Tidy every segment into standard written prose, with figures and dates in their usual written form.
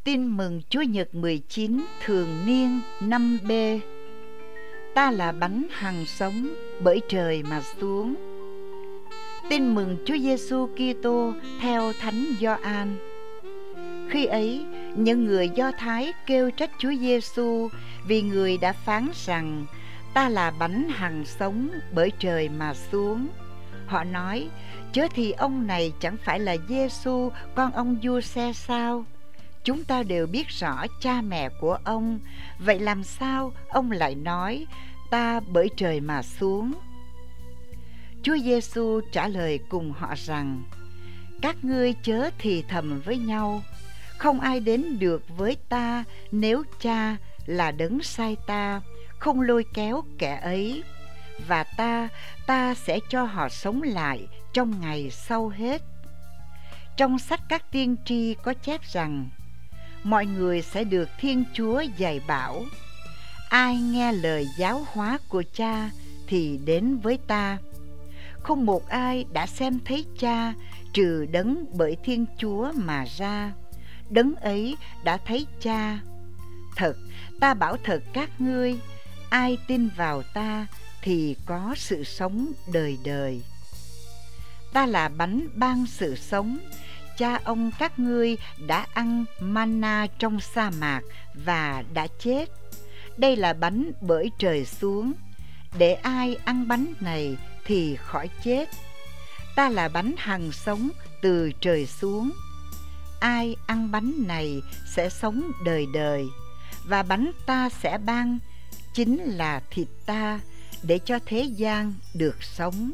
Tin mừng Chúa Nhật 19 thường niên 5B. Ta là bánh hằng sống bởi trời mà xuống. Tin mừng Chúa Giêsu Kitô theo Thánh Gioan. Khi ấy, những người Do Thái kêu trách Chúa Giêsu vì người đã phán rằng ta là bánh hằng sống bởi trời mà xuống. Họ nói, chớ thì ông này chẳng phải là Giêsu con ông Giuse sao? Chúng ta đều biết rõ cha mẹ của ông, vậy làm sao ông lại nói ta bởi trời mà xuống? Chúa Giêsu trả lời cùng họ rằng, các ngươi chớ thì thầm với nhau, không ai đến được với ta nếu cha là đấng sai ta, không lôi kéo kẻ ấy, và ta sẽ cho họ sống lại trong ngày sau hết. Trong sách các tiên tri có chép rằng, mọi người sẽ được Thiên Chúa dạy bảo. Ai nghe lời giáo hóa của cha thì đến với ta. Không một ai đã xem thấy cha trừ đấng bởi Thiên Chúa mà ra. Đấng ấy đã thấy cha. Thật, ta bảo thật các ngươi, ai tin vào ta thì có sự sống đời đời. Ta là bánh ban sự sống. Cha ông các ngươi đã ăn manna trong sa mạc và đã chết. Đây là bánh bởi trời xuống, để ai ăn bánh này thì khỏi chết. Ta là bánh hằng sống từ trời xuống. Ai ăn bánh này sẽ sống đời đời, và bánh ta sẽ ban chính là thịt ta, để cho thế gian được sống.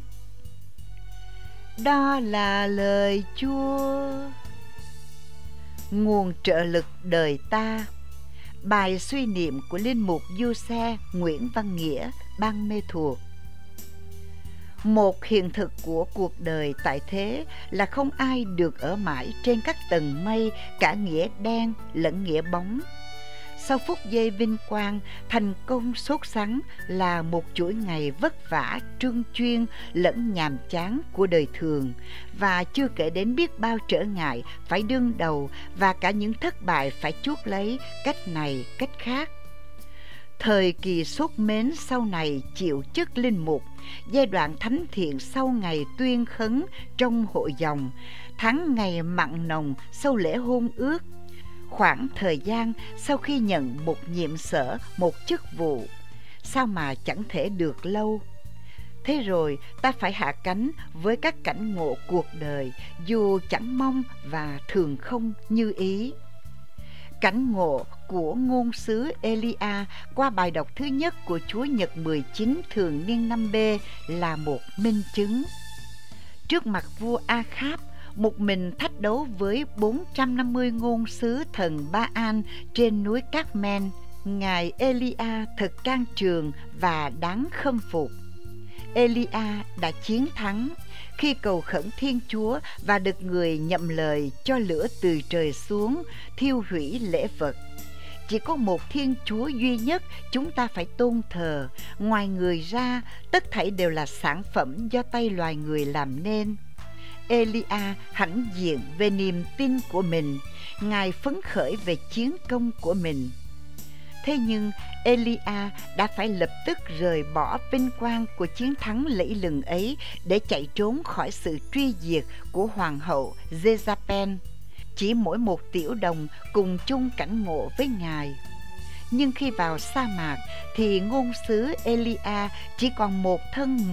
Đó là lời Chúa. Nguồn trợ lực đời ta. Bài suy niệm của Linh mục Giuse Nguyễn Văn Nghĩa, Ban Mê Thuột. Một hiện thực của cuộc đời tại thế là không ai được ở mãi trên các tầng mây, cả nghĩa đen lẫn nghĩa bóng. Sau phút giây vinh quang, thành công sốt sắng là một chuỗi ngày vất vả, trương chuyên lẫn nhàm chán của đời thường, và chưa kể đến biết bao trở ngại phải đương đầu và cả những thất bại phải chuốc lấy cách này cách khác. Thời kỳ sốt mến sau này chịu chức linh mục, giai đoạn thánh thiện sau ngày tuyên khấn trong hội dòng, tháng ngày mặn nồng sau lễ hôn ước, khoảng thời gian sau khi nhận một nhiệm sở, một chức vụ, sao mà chẳng thể được lâu. Thế rồi ta phải hạ cánh với các cảnh ngộ cuộc đời, dù chẳng mong và thường không như ý. Cảnh ngộ của ngôn sứ Elia qua bài đọc thứ nhất của Chúa Nhật 19 thường niên 5B là một minh chứng. Trước mặt vua Akhab, một mình thách đấu với 450 ngôn sứ thần Ba-an trên núi Carmel, ngài Elia thật can trường và đáng khâm phục. Elia đã chiến thắng khi cầu khẩn Thiên Chúa và được người nhậm lời cho lửa từ trời xuống thiêu hủy lễ vật. Chỉ có một Thiên Chúa duy nhất chúng ta phải tôn thờ, ngoài người ra tất thảy đều là sản phẩm do tay loài người làm nên. Elia hãnh diện về niềm tin của mình, ngài phấn khởi về chiến công của mình. Thế nhưng Elia đã phải lập tức rời bỏ vinh quang của chiến thắng lẫy lừng ấy để chạy trốn khỏi sự truy diệt của hoàng hậu Jezabel. Chỉ mỗi một tiểu đồng cùng chung cảnh ngộ với ngài. Nhưng khi vào sa mạc thì ngôn sứ Elia chỉ còn một thân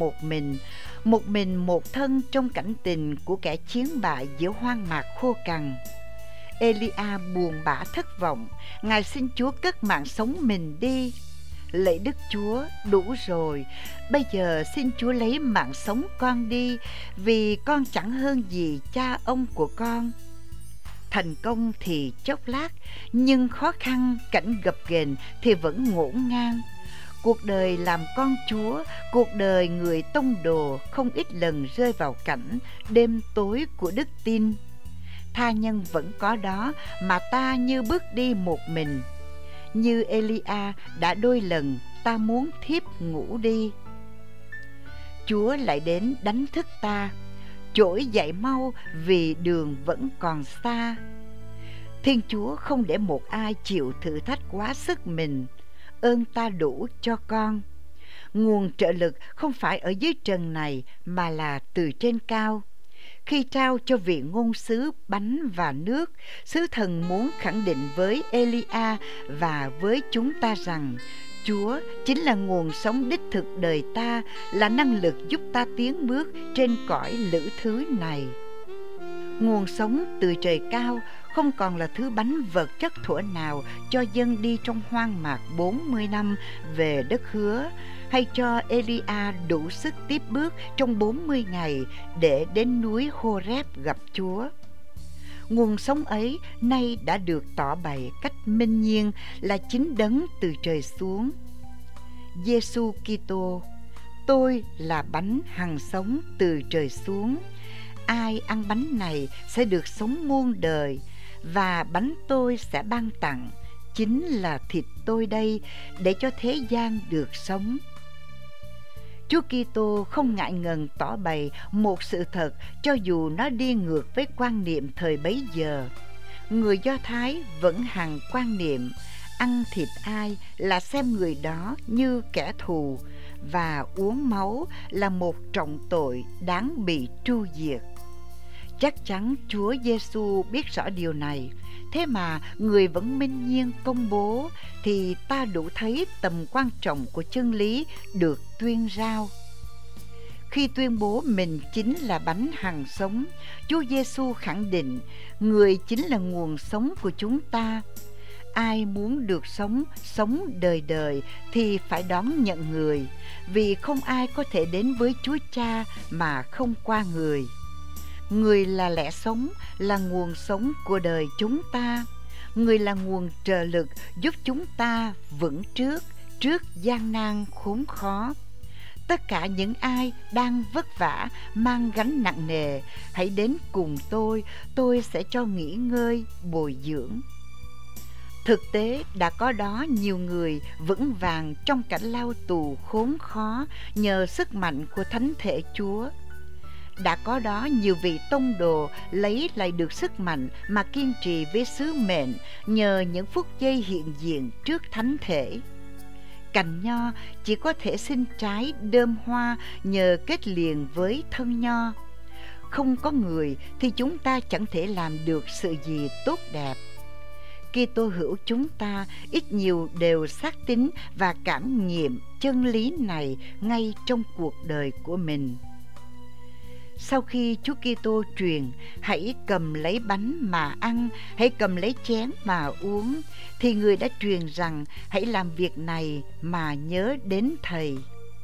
một thân trong cảnh tình của kẻ chiến bại giữa hoang mạc khô cằn. Elia buồn bã thất vọng, ngài xin Chúa cất mạng sống mình đi. Lạy Đức Chúa, đủ rồi, bây giờ xin Chúa lấy mạng sống con đi, vì con chẳng hơn gì cha ông của con. Thành công thì chốc lát, nhưng khó khăn, cảnh gập ghềnh thì vẫn ngổn ngang. Cuộc đời làm con Chúa, cuộc đời người tông đồ không ít lần rơi vào cảnh đêm tối của đức tin. Tha nhân vẫn có đó mà ta như bước đi một mình. Như Elia đã đôi lần ta muốn thiếp ngủ đi. Chúa lại đến đánh thức ta, trỗi dậy mau vì đường vẫn còn xa. Thiên Chúa không để một ai chịu thử thách quá sức mình. Ơn ta đủ cho con. Nguồn trợ lực không phải ở dưới trần này mà là từ trên cao. Khi trao cho vị ngôn sứ bánh và nước, sứ thần muốn khẳng định với Elia và với chúng ta rằng Chúa chính là nguồn sống đích thực đời ta, là năng lực giúp ta tiến bước trên cõi lữ thứ này. Nguồn sống từ trời cao không còn là thứ bánh vật chất thuở nào cho dân đi trong hoang mạc 40 năm về đất hứa, hay cho Elia đủ sức tiếp bước trong 40 ngày để đến núi Horeb gặp Chúa. Nguồn sống ấy nay đã được tỏ bày cách minh nhiên là chính đấng từ trời xuống. Giêsu Kitô, tôi là bánh hằng sống từ trời xuống. Ai ăn bánh này sẽ được sống muôn đời, và bánh tôi sẽ ban tặng chính là thịt tôi đây, để cho thế gian được sống. Chúa Kitô không ngại ngần tỏ bày một sự thật cho dù nó đi ngược với quan niệm thời bấy giờ. Người Do Thái vẫn hằng quan niệm ăn thịt ai là xem người đó như kẻ thù, và uống máu là một trọng tội đáng bị tru diệt. Chắc chắn Chúa Giêsu biết rõ điều này, thế mà người vẫn minh nhiên công bố, thì ta đủ thấy tầm quan trọng của chân lý được tuyên rao. Khi tuyên bố mình chính là bánh hằng sống, Chúa Giêsu khẳng định người chính là nguồn sống của chúng ta. Ai muốn được sống đời đời thì phải đón nhận người, vì không ai có thể đến với Chúa Cha mà không qua người. Người là lẽ sống, là nguồn sống của đời chúng ta. Người là nguồn trợ lực giúp chúng ta vững trước gian nan khốn khó. Tất cả những ai đang vất vả, mang gánh nặng nề, hãy đến cùng tôi sẽ cho nghỉ ngơi, bồi dưỡng. Thực tế đã có đó nhiều người vững vàng trong cảnh lao tù khốn khó nhờ sức mạnh của Thánh Thể Chúa. Đã có đó nhiều vị tông đồ lấy lại được sức mạnh mà kiên trì với sứ mệnh nhờ những phút giây hiện diện trước Thánh Thể. Cành nho chỉ có thể sinh trái đơm hoa nhờ kết liền với thân nho. Không có người thì chúng ta chẳng thể làm được sự gì tốt đẹp. Kitô hữu chúng ta ít nhiều đều xác tín và cảm nghiệm chân lý này ngay trong cuộc đời của mình. Sau khi Chúa Kitô truyền hãy cầm lấy bánh mà ăn, hãy cầm lấy chén mà uống, thì người đã truyền rằng hãy làm việc này mà nhớ đến Thầy.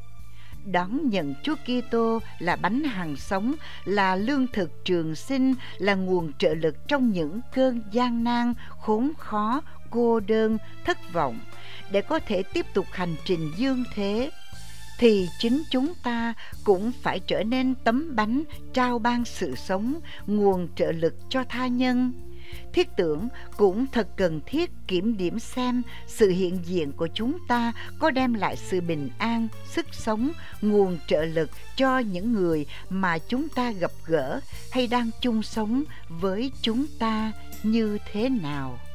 Đón nhận Chúa Kitô là bánh hằng sống, là lương thực trường sinh, là nguồn trợ lực trong những cơn gian nan, khốn khó, cô đơn, thất vọng, để có thể tiếp tục hành trình dương thế, thì chính chúng ta cũng phải trở nên tấm bánh trao ban sự sống, nguồn trợ lực cho tha nhân. Thiết tưởng cũng thật cần thiết kiểm điểm xem sự hiện diện của chúng ta có đem lại sự bình an, sức sống, nguồn trợ lực cho những người mà chúng ta gặp gỡ hay đang chung sống với chúng ta như thế nào.